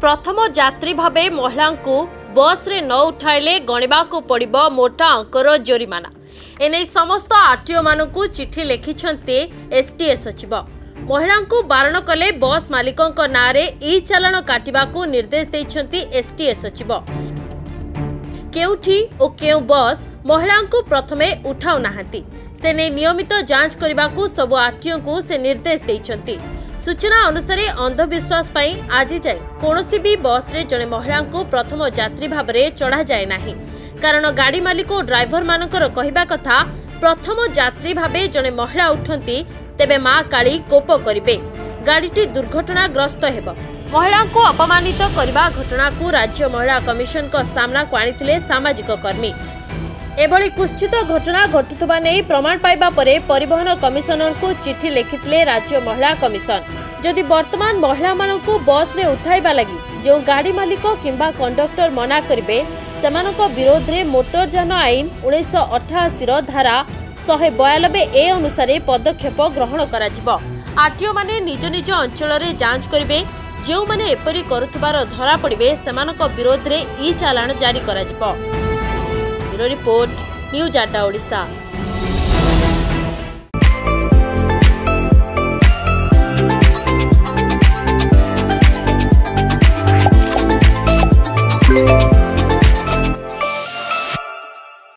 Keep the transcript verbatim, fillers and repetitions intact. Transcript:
प्रथम यात्री भावे महिला को बस रे न उठाइले गणिबा को पड़िबो मोटा अंकर जोरिमाना। एने समस्त आरटीओ मानकु चिठी लिखिछन्ते एसटीए सचिव। महिला को बारण कले बस मालिकों नारे ई चालान काटिबा को निर्देश दैछन्ती एसटीए सचिव। केउठी ओ केउ बस महिला को प्रथमे उठाउ नाहंती से ने नियमित जांच करबा को सब आरटीओ को से निर्देश दैछन्ती। सूचना अनुसार अंधविश्वास पाई आज जाए कौनसी भी बस रे जने महिला को प्रथम यात्री भाव में चढ़ा जाए नहीं, कारण गाड़ी मालिक और ड्राइवर मानकर कहवा कथा प्रथम यात्री भावे जने महिला उठंती तेबे मां काली कोप करिवे, गाड़ीटी दुर्घटनाग्रस्त हेब। महिला को अपमानित करबा घटना को राज्य महिला कमिशन को सामना को आनिथिले सामाजिक कर्मी। एभली कुश्चित घटना घटुवा नहीं प्रमाण पाइबा परे परिवहन कमिशनर को चिठी लिखिथिले राज्य महिला कमिशन। जदि वर्तमान महिला मानकु बस रे उठाइबा लगी जो गाड़ी मालिक किंबा कंडक्टर मना करिवे सेमानक विरोध रे मोटर यान आईन उन्नीस सौ अठासी धारा एक सौ बयानबे ए अनुसार पदक्षेप ग्रहण करा। आरटीओ माने निज निज अंचल रे जांच करिवे, जो माने एपरि करुथबार धरा पड़िवे सेमानक विरोध रे ई चालान जारी करा। रिपोर्ट न्यूज आटा ओडिशा।